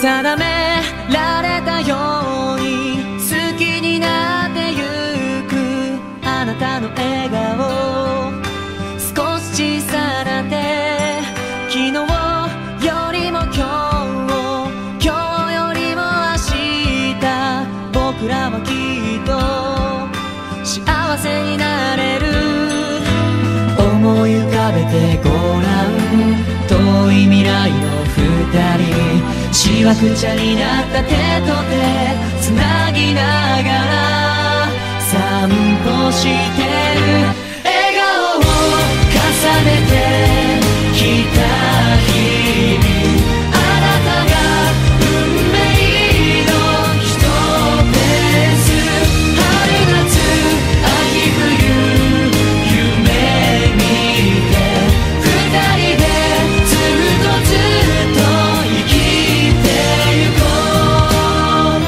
定められたように好きになってゆくあなたの笑顔、少し小さな手、昨日よりも今日よりも明日、僕らはきっと幸せになれる。思い浮かべてごらん、遠い未来の二人、しわくちゃになった手と手つなぎながら散歩してる。笑顔を重ねてきた日々、あなたが運命の一ペース、春夏秋冬夢見て二人でずっと生きてゆこう。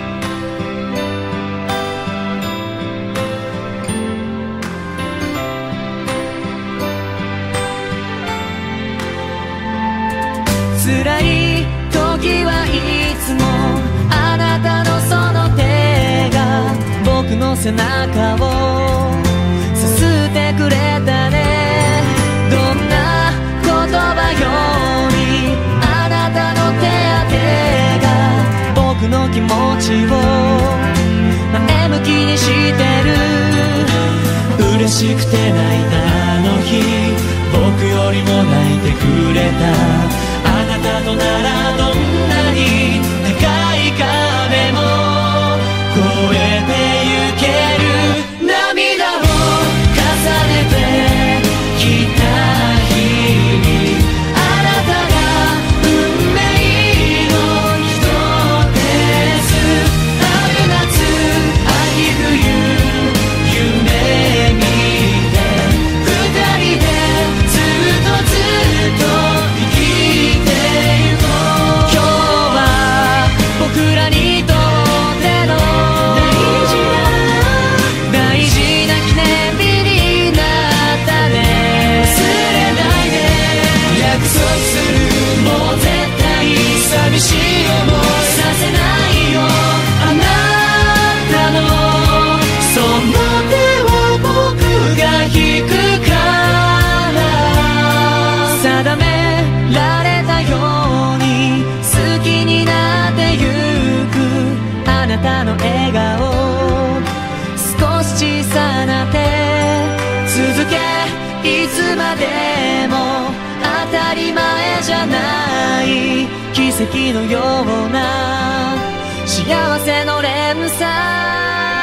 辛い時はいつもあなたのその手が僕の背中をさすってくれたね。どんな言葉よりあなたの手当てが僕の気持ちを前向きにしてる。嬉しくて泣いたあの日、僕よりも泣いてくれた。あなたとならどんなに高い壁も越えてゆける。涙を重ねてきた日々、あなたが運命の一ペース、春夏秋冬夢見て二人でずっとずっと生きてゆこう。今日は僕らにとっての大事な記念日になったね。忘れないで約束する、もう絶対寂しい思いさせないよ。あなたのその手を僕が引くから、定められたように好きになってゆくあなたの笑顔、少し小さな手、続けいつまでも当たり前じゃない奇跡のような幸せの連鎖。